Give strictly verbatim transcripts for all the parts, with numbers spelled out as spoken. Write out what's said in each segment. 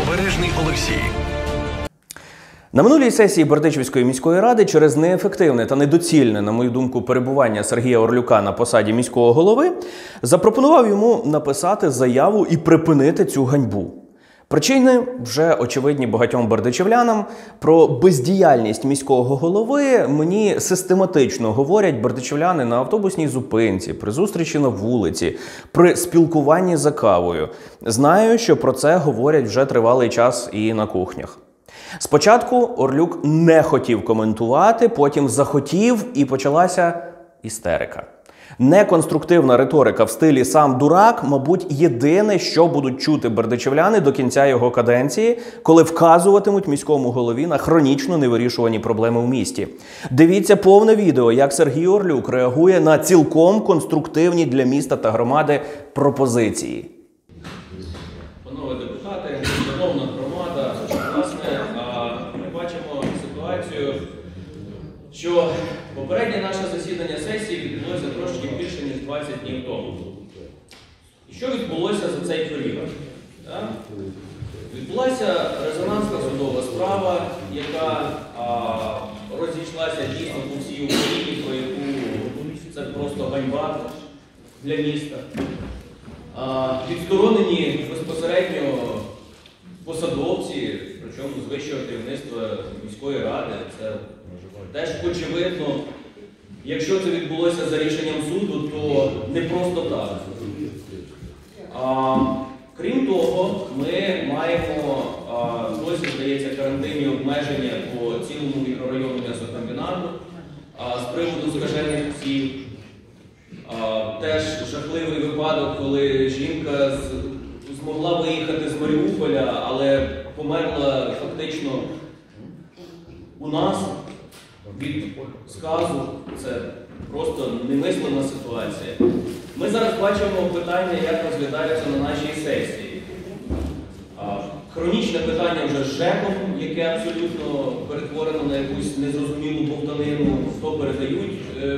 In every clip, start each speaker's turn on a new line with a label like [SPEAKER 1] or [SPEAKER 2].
[SPEAKER 1] Побережний Олексій.
[SPEAKER 2] На минулій сесії Бердичівської міської ради через неефективне та недоцільне, на мою думку, перебування Сергія Орлюка на посаді міського голови запропонував йому написати заяву і припинити цю ганьбу. Причини вже очевидні багатьом бердичівлянам. Про бездіяльність міського голови мені систематично говорять бердичівляни на автобусній зупинці, при зустрічі на вулиці, при спілкуванні за кавою. Знаю, що про це говорять вже тривалий час і на кухнях. Спочатку Орлюк не хотів коментувати, потім захотів і почалася істерика. Неконструктивна риторика в стилі «сам дурак», мабуть, єдине, що будуть чути бердичівляни до кінця його каденції, коли вказуватимуть міському голові на хронічно невирішувані проблеми в місті. Дивіться повне відео, як Сергій Орлюк реагує на цілком конструктивні для міста та громади пропозиції.
[SPEAKER 3] Панове депутати, шановна громада, власне, ми бачимо ситуацію, що попереднє наше засідання сесії відбулося трошки більше, ніж двадцять днів тому. І що відбулося за цей період? Так? Відбулася резонансна судова справа, яка а, розійшлася дійсно по всій Україні, про яку це просто ганьба для міста. А, відсторонені безпосередньо посадовці, причому з вищого керівництва міської ради. Це теж очевидно, якщо це відбулося за рішенням суду, то не просто так. А, крім того, ми маємо а, досі, здається, карантинні обмеження по цілому мікрорайону м'ясокомбінату а, з приводу скажених псів. А, теж жахливий випадок, коли жінка з, змогла виїхати з Маріуполя, але померла фактично у нас від сказу. Це просто немислима ситуація. Ми зараз бачимо питання, як розглядається на нашій сесії. А, хронічне питання вже з ЖЕКом, яке абсолютно перетворено на якусь незрозумілу бовтанину, то передають е,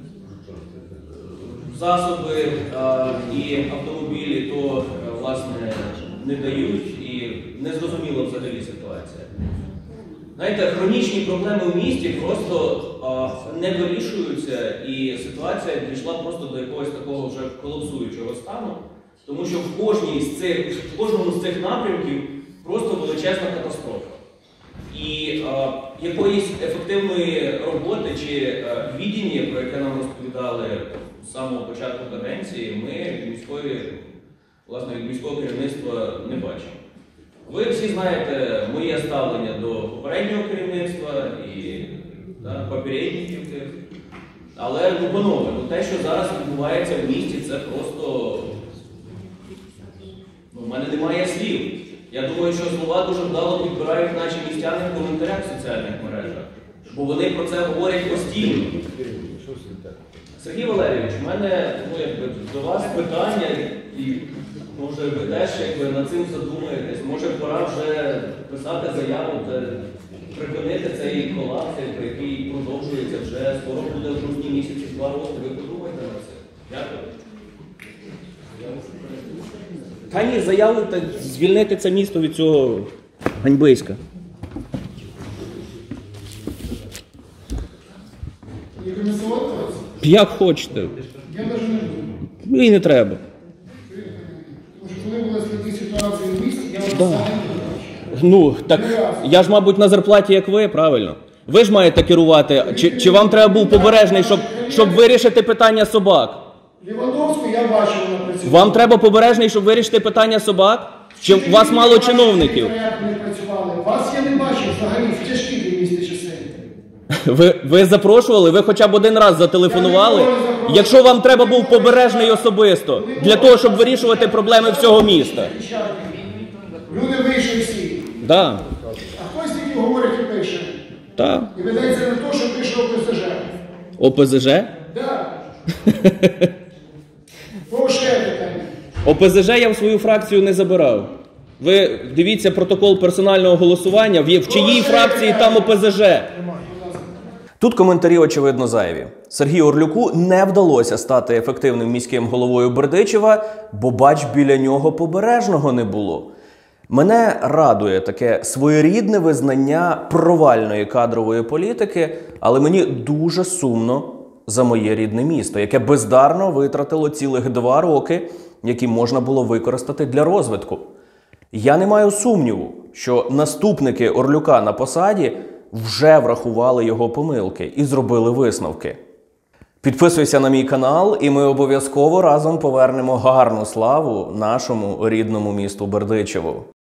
[SPEAKER 3] засоби а, і автомобілі, то, власне, не дають, і незрозуміла взагалі ситуація. Знаєте, хронічні проблеми в місті просто а, не вирішуються, і ситуація дійшла просто до якогось такого вже колапсуючого стану, тому що в, кожній з цих, в кожному з цих напрямків просто величезна катастрофа. І а, якоїсь ефективної роботи чи а, відіння, про яке нам розповідали з самого початку каденції, ми від міської, власне, від міського керівництва не бачимо. Ви всі знаєте моє ставлення до попереднього керівництва і да, попередників тих. Але, ну, панове, ну, те, що зараз відбувається в місті, це просто... Ну, в мене немає слів. Я думаю, що слова дуже вдало підбирають наші містяни в коментарях в соціальних мережах. Бо вони про це говорять постійно. Сергій Валерійович, у мене ну, якби, до вас питання, і може ви теж якби, над цим задумаєтесь, може пора вже писати заяву та припинити цей колапс, який продовжується вже, скоро буде в грудні місяці, два роки. Ви подумайте на це. Дякую.
[SPEAKER 2] Та ні, заяву та звільнити це місто від цього ганьбиська. Як хочете.
[SPEAKER 4] Я навіть не буду.
[SPEAKER 2] І не треба.
[SPEAKER 4] Тому що коли була такі ситуації в місті, я вас
[SPEAKER 2] Да.
[SPEAKER 4] сам не бачу.
[SPEAKER 2] Ну, так я ж, мабуть, на зарплаті, як ви, правильно? Ви ж маєте керувати. Чи, чи вам треба був побережний, щоб, щоб вирішити питання собак?
[SPEAKER 4] Лівандовську я бачив на працювання.
[SPEAKER 2] Вам треба побережний, щоб вирішити питання собак? Чи у вас мало чиновників?
[SPEAKER 4] Не працювали. Вас я не бачив взагалі в тяжкі для міста часи.
[SPEAKER 2] Ви, ви запрошували? Ви хоча б один раз зателефонували? Якщо вам треба був побережний особисто, для того, щоб вирішувати проблеми всього міста.
[SPEAKER 4] Люди вийшли всі.
[SPEAKER 2] Да.
[SPEAKER 4] А хтось тільки говорить і пише.
[SPEAKER 2] Так.
[SPEAKER 4] І ведеться на те, що пише ОПЗЖ.
[SPEAKER 2] ОПЗЖ?
[SPEAKER 4] Так. По ще питання.
[SPEAKER 2] ОПЗЖ я в свою фракцію не забирав. Ви дивіться протокол персонального голосування, в чиїй фракції там ОПЗЖ. Тут коментарі, очевидно, зайві. Сергію Орлюку не вдалося стати ефективним міським головою Бердичева, бо, бач, біля нього побережного не було. Мене радує таке своєрідне визнання провальної кадрової політики, але мені дуже сумно за моє рідне місто, яке бездарно витратило цілих два роки, які можна було використати для розвитку. Я не маю сумніву, що наступники Орлюка на посаді вже врахували його помилки і зробили висновки. Підписуйся на мій канал, і ми обов'язково разом повернемо гарну славу нашому рідному місту Бердичеву.